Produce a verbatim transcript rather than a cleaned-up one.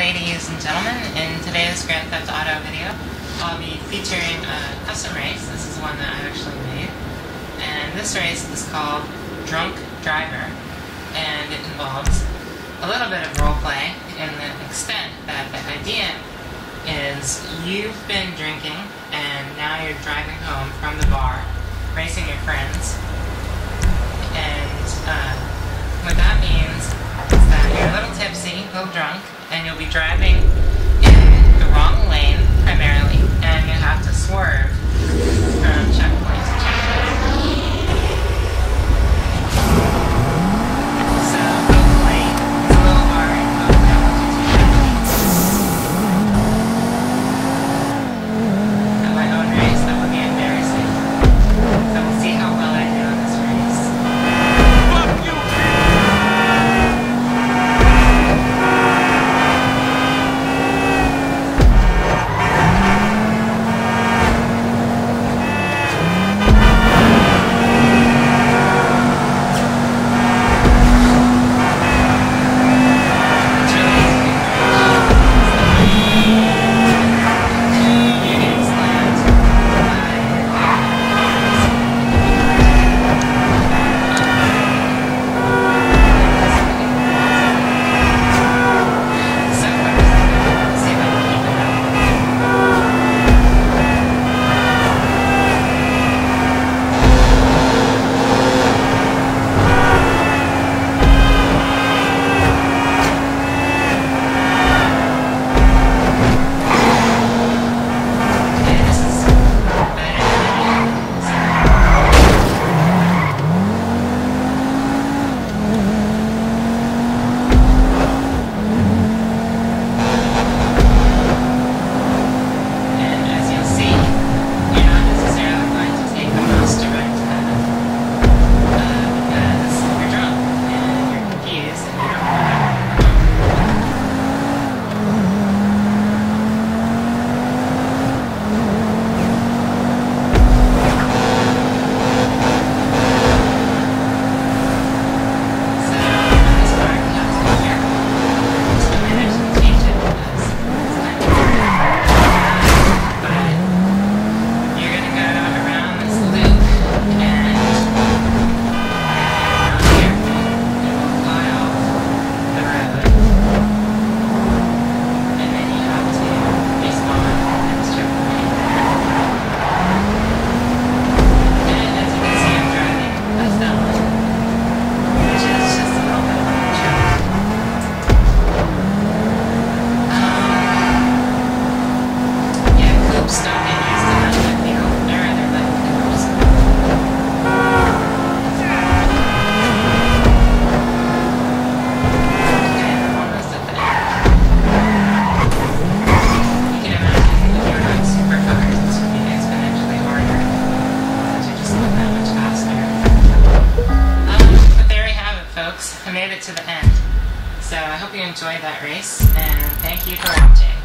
ladies and gentlemen. In today's Grand Theft Auto video, I'll be featuring a custom race. This is one that I actually made. And this race is called Drunk Driver. And it involves a little bit of roleplay in the extent that the idea is you've been drinking and now you're driving home from the bar, racing your friends. And uh, what that means is that you're a little tipsy, a little drunk, and you'll be driving in the wrong lane, primarily, and you have to swerve from checkpoint to checkpoint. So, hopefully, it's a little hard, hopefully I'll let you at my own race, that would be embarrassing. So we'll see how well I do on this race. Fuck you! I made it to the end. So I hope you enjoyed that race, and thank you for watching.